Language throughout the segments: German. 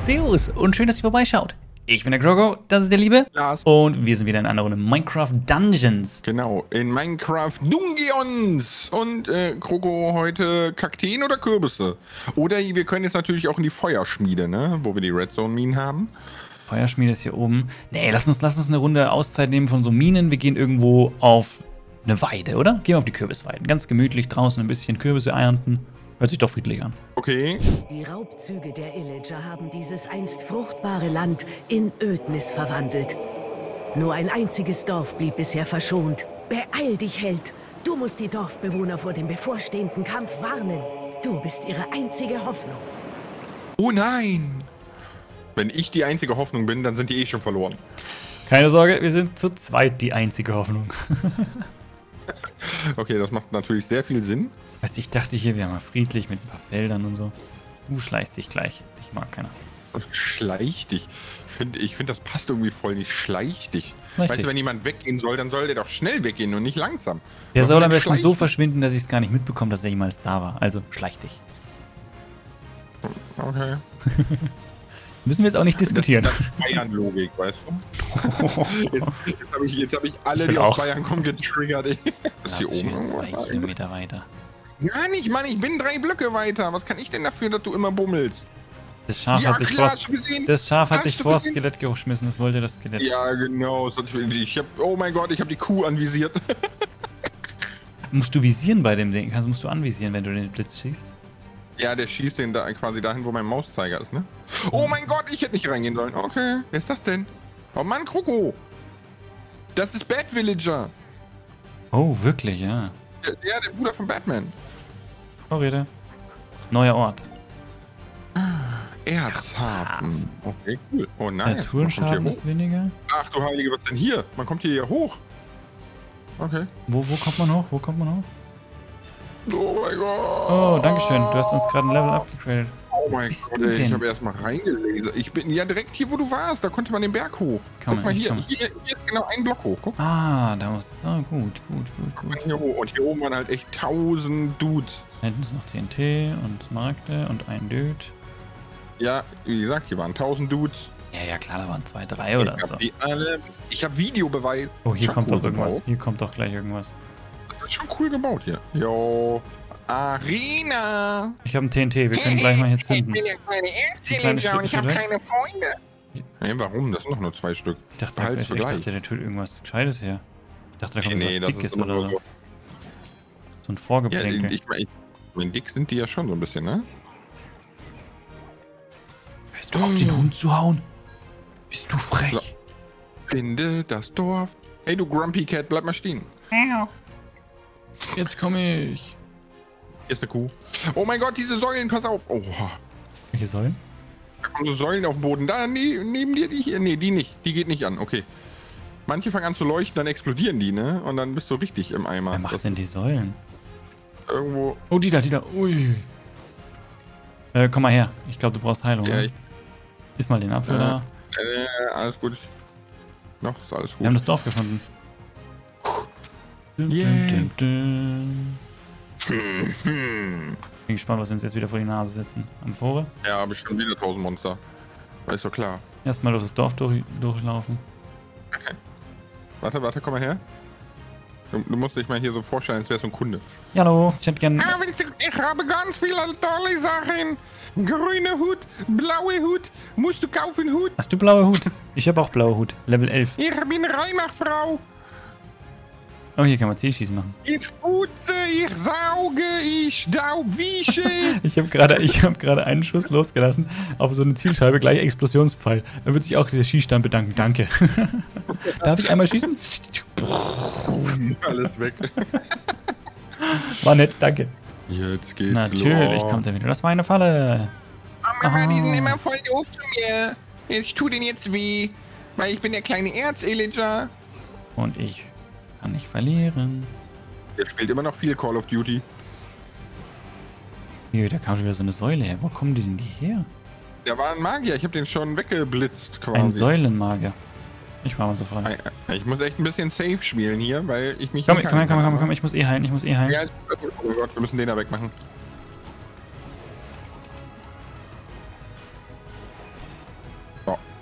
Servus und schön, dass ihr vorbeischaut. Ich bin der Krogo, das ist der Liebe. Lars. Und wir sind wieder in einer Runde Minecraft Dungeons. Genau, in Minecraft Dungeons. Und Krogo heute Kakteen oder Kürbisse? Oder wir können jetzt natürlich auch in die Feuerschmiede, ne? Wo wir die Redstone-Minen haben. Feuerschmiede ist hier oben. Nee, lass uns eine Runde Auszeit nehmen von so Minen. Wir gehen irgendwo auf eine Weide, oder? Gehen wir auf die Kürbisweiden. Ganz gemütlich draußen ein bisschen Kürbisse ernten. Hört sich doch friedlich an. Okay. Die Raubzüge der Illager haben dieses einst fruchtbare Land in Ödnis verwandelt. Nur ein einziges Dorf blieb bisher verschont. Beeil dich, Held! Du musst die Dorfbewohner vor dem bevorstehenden Kampf warnen. Du bist ihre einzige Hoffnung. Oh nein! Wenn ich die einzige Hoffnung bin, dann sind die eh schon verloren. Keine Sorge, wir sind zu zweit die einzige Hoffnung. Okay, das macht natürlich sehr viel Sinn. Weißt du, ich dachte hier, wir haben mal friedlich mit ein paar Feldern und so. Du schleichst dich gleich. Ich mag keiner. Schleich dich. Ich finde, das passt irgendwie voll nicht. Schleich dich. Richtig. Weißt du, wenn jemand weggehen soll, dann soll der doch schnell weggehen und nicht langsam. Der soll am besten schleichen. so verschwinden, dass ich es gar nicht mitbekomme, dass er jemals da war. Also, schleich dich. Okay. Müssen wir jetzt auch nicht diskutieren. Das ist Bayern-Logik, weißt du? Jetzt hab ich alle, Ich will die aus auch. Bayern kommen, getriggert. Ey. Das Lass hier ich oben schon 2 irgendwo. Kilometer weiter. Ja, nicht, Mann, ich bin 3 Blöcke weiter. Was kann ich denn dafür, dass du immer bummelst? Das Schaf Ja, hat sich klar, vor, hast du gesehen? das Schaf hat Hast sich du vor das gesehen? Skelett geschmissen. Das wollte das Skelett. Ja, genau. Oh mein Gott, ich habe die Kuh anvisiert. Musst du visieren bei dem Ding? Musst du anvisieren, wenn du den Blitz schießt? Ja, der schießt den da quasi dahin, wo mein Mauszeiger ist, ne? Oh mein Gott, ich hätte nicht reingehen sollen. Okay, wer ist das denn? Oh Mann, Kroko. Das ist Bad Villager. Oh, wirklich, ja. Der Bruder von Batman. Vorrede. Neuer Ort. Erzhafen. Okay, cool. Oh nein. Der Tourenschaden ist weniger. Ach du Heilige, was denn hier? Man kommt hier hoch. Okay. Wo kommt man hoch? Wo kommt man hoch? Oh mein Gott. Oh, dankeschön. Du hast uns gerade ein Level upgegradet. Oh mein bist Gott, du ey, denn? ich habe erstmal reingelesen. Ich bin ja direkt hier, wo du warst. Da konnte man den Berg hoch. Guck mal hier. Hier ist genau ein Block hoch. Guck Ah, da muss es. Oh, gut. mal hier hoch. Und hier oben waren halt echt 1000 Dudes. Da hinten ist noch TNT und Smaragde und ein Dude. Ja, wie gesagt, hier waren 1000 Dudes. Ja, klar, da waren 2, 3 oder Ich so. hab die alle. Ich habe Videobeweis. Oh, hier Schon kommt cool doch irgendwas. gebaut. Hier kommt doch gleich irgendwas. Das ist schon cool gebaut hier. Jo. Arena. Ich habe ein TNT, wir können gleich mal hier zünden. Ich bin der kleine Erzähler und ich habe weg. keine Freunde. Hey, warum? Das sind doch nur 2 Stück. Ich dachte, Behalten ich wir gleich. dachte, der tut irgendwas Gescheites her. Ich dachte, da kommt Nee, was das Dickes ist immer oder nur so. so. So ein Ja, Vorgeplänkel. ich meine, dick sind die ja schon so ein bisschen, ne? Hörst du auf, den Hund zu hauen? Bist du frech? So. Finde das Dorf. Hey, du Grumpy Cat, bleib mal stehen. Jetzt komme ich. Hier ist eine Kuh. Oh mein Gott, diese Säulen, pass auf. Oha. Welche Säulen? Da kommen so Säulen auf den Boden. Da, neben dir, die hier. Nee, die nicht. Die geht nicht an. Okay. Manche fangen an zu leuchten, dann explodieren die, ne? Und dann bist du richtig im Eimer. Wer macht Das denn die Säulen? irgendwo. Oh, die da. Ui. Komm mal her. Ich glaube, du brauchst Heilung. Ja, ne? Iss mal den Apfel Äh, da. Alles gut. Noch ist alles Wir haben gut. das Dorf gefunden. Yeah. Bin gespannt, was wir uns jetzt wieder vor die Nase setzen. Amphore. Ja, bestimmt wieder 1000 Monster. Ist doch klar. Erstmal durch das Dorf durchlaufen. Warte, komm mal her. Du musst dich mal hier so vorstellen, als wärst du ein Kunde. Ja, hallo. Ich hätte gern. Ich habe ganz viele tolle Sachen. Grüne Hut, blaue Hut. Musst du kaufen Hut. Hast du blaue Hut? Ich habe auch blaue Hut. Level 11. Ich bin Reinachfrau. Oh, hier kann man Zielschießen machen. Ich putze, ich sauge, ich staubwische. Ich habe gerade einen Schuss losgelassen auf so eine Zielscheibe, gleich Explosionspfeil. Dann wird sich auch der Schießstand bedanken. Danke. Darf ich einmal schießen? Alles weg. War nett, danke. Jetzt geht's Natürlich los. kommt er wieder. Das war eine Falle. Mama, die sind immer voll doof zu mir. Ich tu denen jetzt weh. Weil ich bin der kleine Erzillager. Und ich kann nicht verlieren. Der spielt immer noch viel Call of Duty. Nö, da kam schon wieder so eine Säule her. Wo kommen die denn her? Der war ein Magier. Ich habe den schon weggeblitzt quasi. Ein Säulenmagier. Ich war mal so frei. Ich muss echt ein bisschen safe spielen hier, weil ich mich Komm, nicht komm, halten komm, kann, komm, aber- komm. Ich muss eh heilen. Ja, oh Gott, wir müssen den da wegmachen.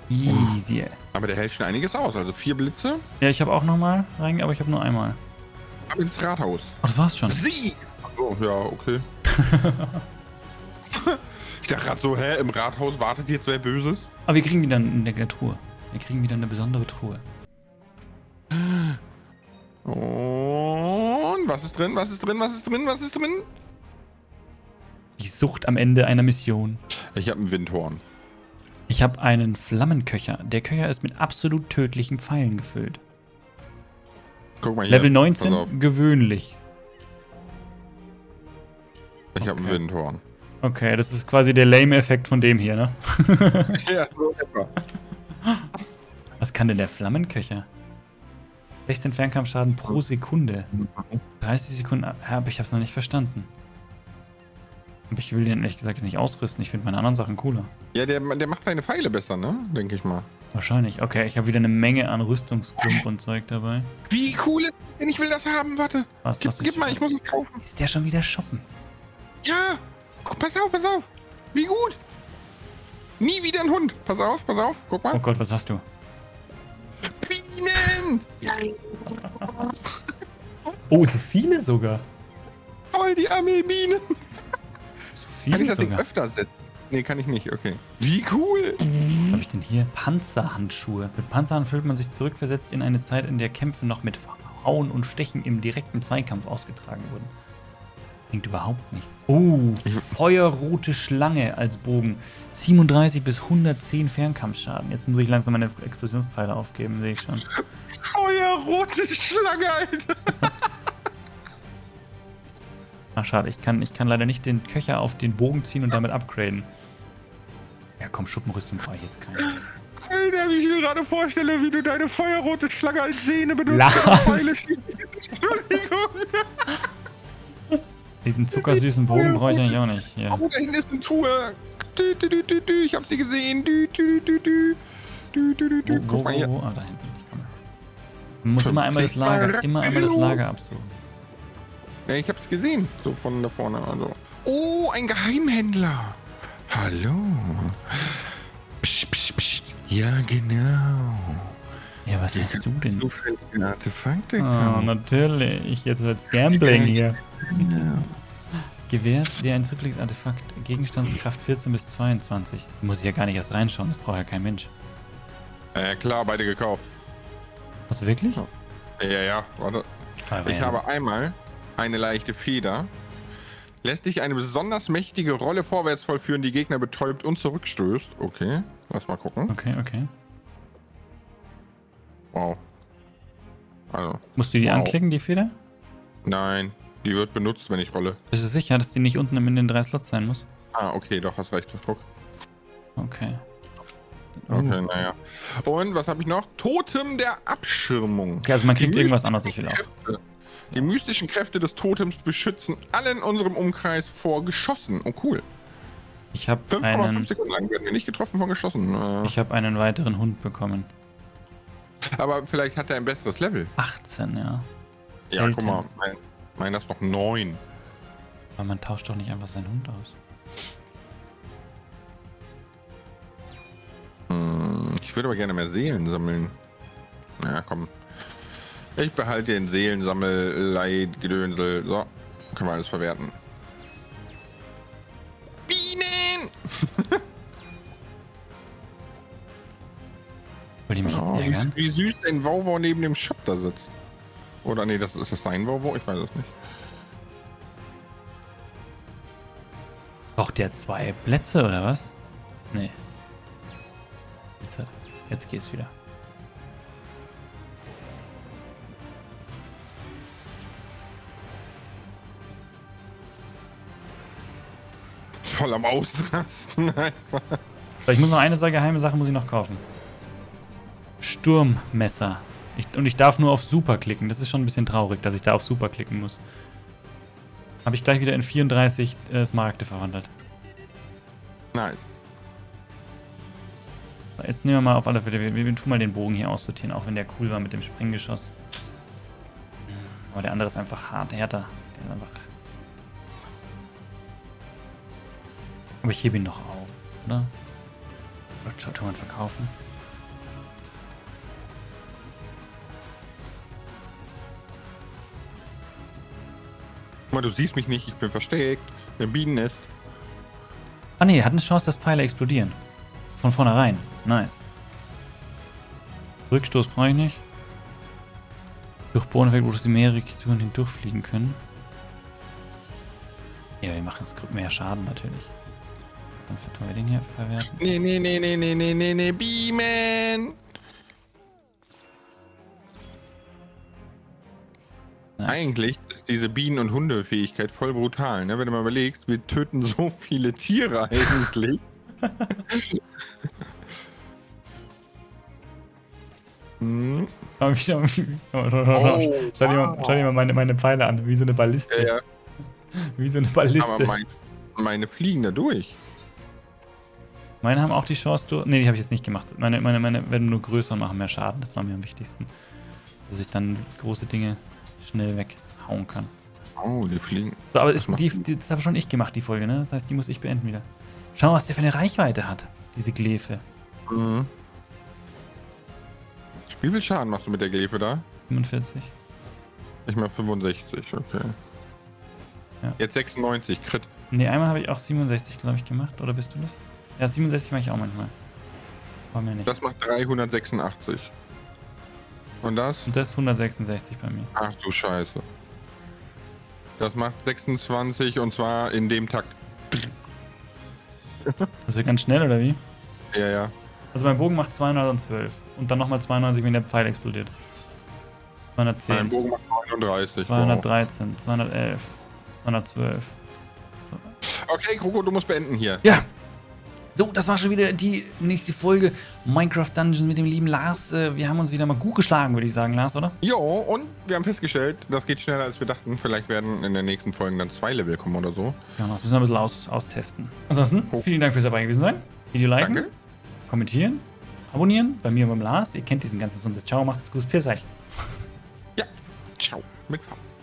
Easy. Aber der hält schon einiges aus. Also 4 Blitze. Ja, ich habe auch nochmal rein, aber ich habe nur einmal. Ab ins Rathaus. Oh, das war's schon. Sie! Oh, ja, okay. Ich dachte gerade so, hä, im Rathaus wartet jetzt wer Böses? Aber wir kriegen wieder eine Truhe. Wir kriegen wieder eine besondere Truhe. Und was ist drin? Was ist drin? Was ist drin? Was ist drin? Die Sucht am Ende einer Mission. Ich habe ein Windhorn. Ich habe einen Flammenköcher. Der Köcher ist mit absolut tödlichen Pfeilen gefüllt. Guck mal hier. Level Pass auf. 19, gewöhnlich. Ich habe ein Windhorn. Okay, das ist quasi der Lame-Effekt von dem hier, ne? Ja, so etwa. Was kann denn der Flammenköcher? 16 Fernkampfschaden pro Sekunde. 30 Sekunden. Aber ich hab's noch nicht verstanden. Aber ich will den ehrlich gesagt jetzt nicht ausrüsten. Ich finde meine anderen Sachen cooler. Ja, der macht seine Pfeile besser, ne? Denke ich mal. Wahrscheinlich. Okay, ich habe wieder eine Menge an Rüstungsklump und Zeug dabei. Wie cool ist das denn? Ich will das haben, warte. Was Gib mal, ich muss es kaufen. Ist der schon wieder shoppen? Ja! Pass auf, pass auf! Wie gut! Nie wieder ein Hund! Pass auf, guck mal. Oh Gott, was hast du? Bienen! Oh, so viele sogar. Voll die Armee Bienen! So Kann viele ich das Ding sogar. öfter setzen? Nee, kann ich nicht, okay. Wie cool! Was habe ich denn hier? Panzerhandschuhe. Mit Panzerhand fühlt man sich zurückversetzt in eine Zeit, in der Kämpfe noch mit Hauen und Stechen im direkten Zweikampf ausgetragen wurden. Bringt überhaupt nichts. Oh, feuerrote Schlange als Bogen. 37 bis 110 Fernkampfschaden. Jetzt muss ich langsam meine Explosionspfeile aufgeben, sehe ich schon. Feuerrote Schlange, Alter! Ach, schade. Ich kann leider nicht den Köcher auf den Bogen ziehen und damit upgraden. Ja, komm, Schuppenrüstung brauche ich jetzt keine. Alter, wie ich mir gerade vorstelle, wie du deine feuerrote Schlange als Sehne benutzt. Lars! Entschuldigung. Diesen zuckersüßen Bogen brauche ich eigentlich auch nicht. Hier. Oh, da hinten ist eine Truhe. Ich hab sie gesehen. Guck mal hier. Ah, da hinten. Ich komme. Man muss immer einmal das Lager absuchen. Ja, ich hab's gesehen. So von da vorne. Also. Oh, ein Geheimhändler. Hallo. Psst, psst, psst. Ja, genau. Ja, was hast du denn? Zufällige Artefakte. Oh, natürlich. Jetzt wird's Gambling hier. Gewährt dir ein zufälliges Artefakt. Gegenstandskraft 14 bis 22. Da muss ich ja gar nicht erst reinschauen. Das braucht ja kein Mensch. Klar, beide gekauft. Hast du wirklich? Ja, warte. Ich habe einmal eine leichte Feder. Lässt dich eine besonders mächtige Rolle vorwärts vollführen, die Gegner betäubt und zurückstößt. Okay, lass mal gucken. Okay. Wow. Also, Musst du die anklicken, die Feder? nein, die wird benutzt, wenn ich rolle. Bist du sicher, dass die nicht unten in den 3 Slots sein muss? Ah, okay, doch, hast recht. Guck. Okay. Okay, naja. Und was habe ich noch? Totem der Abschirmung. Okay, also man kriegt Die irgendwas anderes, ich will mystischen auch. Kräfte. Die mystischen Kräfte des Totems beschützen alle in unserem Umkreis vor Geschossen. Oh, cool. Ich habe 5,5 Sekunden lang werden wir nicht getroffen von Geschossen. Ich habe einen weiteren Hund bekommen. Aber vielleicht hat er ein besseres Level. 18, ja. Ja, guck Selten. mal. Meiner ist noch 9. Aber man tauscht doch nicht einfach seinen Hund aus. Ich würde aber gerne mehr Seelen sammeln. Ja, komm. Ich behalte den Seelensammel-Gedönsel. So, können wir alles verwerten. Bienen! Wollt ihr mich jetzt Oh, ärgern? wie süß ein Wauwau neben dem Shop da sitzt. Oder nee, das ist das sein Wauwau? Ich weiß es nicht. Braucht der 2 Plätze oder was? Nee. Jetzt geht's wieder. Voll am Ausrasten. So, ich muss noch eine geheime Sache muss ich noch kaufen. Sturmmesser. Und ich darf nur auf Super klicken. Das ist schon ein bisschen traurig, dass ich da auf Super klicken muss. Habe ich gleich wieder in 34 Smaragde verwandelt. Nice. So, jetzt nehmen wir mal auf alle Fälle. Wir tun mal den Bogen hier aussortieren, auch wenn der cool war mit dem Sprenggeschoss. Aber der andere ist einfach härter. Der ist einfach. Aber ich hebe ihn noch auf, oder? Oder tun wir ihn verkaufen? Guck mal, du siehst mich nicht, ich bin versteckt. Im Bienennest. Ah ne, hat eine Chance, dass Pfeile explodieren. Von vornherein. Nice. Rückstoß brauche ich nicht. Durchbohren-Effekt, wo die mehrere Kreaturen hindurchfliegen können. Ja, wir machen es mehr Schaden natürlich. Dann verteuer den hier verwerten. Nee, Beamen! Nice. Eigentlich ist diese Bienen- und Hunde-Fähigkeit voll brutal, ne? Wenn du mal überlegst, wir töten so viele Tiere eigentlich. hm. Schau dir mal meine Pfeile an, wie so eine Balliste. Ja. Wie so eine Balliste. Aber meine fliegen da durch. Meine haben auch die Chance durch. Ne, die habe ich jetzt nicht gemacht. Meine werden nur größer und machen mehr Schaden. Das war mir am wichtigsten. Dass ich dann große Dinge schnell weghauen kann. Oh, die fliegen. So, aber das habe schon ich gemacht, die Folge, ne? Das heißt, die muss ich beenden wieder. Schau, was der für eine Reichweite hat, diese Glefe. Mhm. Wie viel Schaden machst du mit der Glefe da? 45. Ich mach 65, okay. Ja. Jetzt 96, Crit. Ne, einmal habe ich auch 67, glaube ich, gemacht. Oder bist du das? Ja, 67 mache ich auch manchmal. War mir nicht. Das macht 386. Und das? Und das 166 bei mir. Ach du Scheiße. Das macht 26 und zwar in dem Takt. Das wird ganz schnell, oder wie? Ja. Also mein Bogen macht 212. Und dann nochmal 92, wenn der Pfeil explodiert. 210. Mein Bogen macht 39. 213, wow. 211, 212. So. Okay, Kroko, du musst beenden hier. Ja. So, das war schon wieder die nächste Folge Minecraft Dungeons mit dem lieben Lars. Wir haben uns wieder mal gut geschlagen, würde ich sagen, Lars, oder? Jo, und wir haben festgestellt, das geht schneller als wir dachten. Vielleicht werden in den nächsten Folgen dann 2 Level kommen oder so. Ja, das müssen wir ein bisschen austesten. Ansonsten, vielen Dank fürs dabei gewesen sein. Video liken, Danke. Kommentieren, abonnieren, bei mir und beim Lars. Ihr kennt diesen ganzen Summs. Ciao, macht es gut. Für euch. Ja, ciao. Mit V.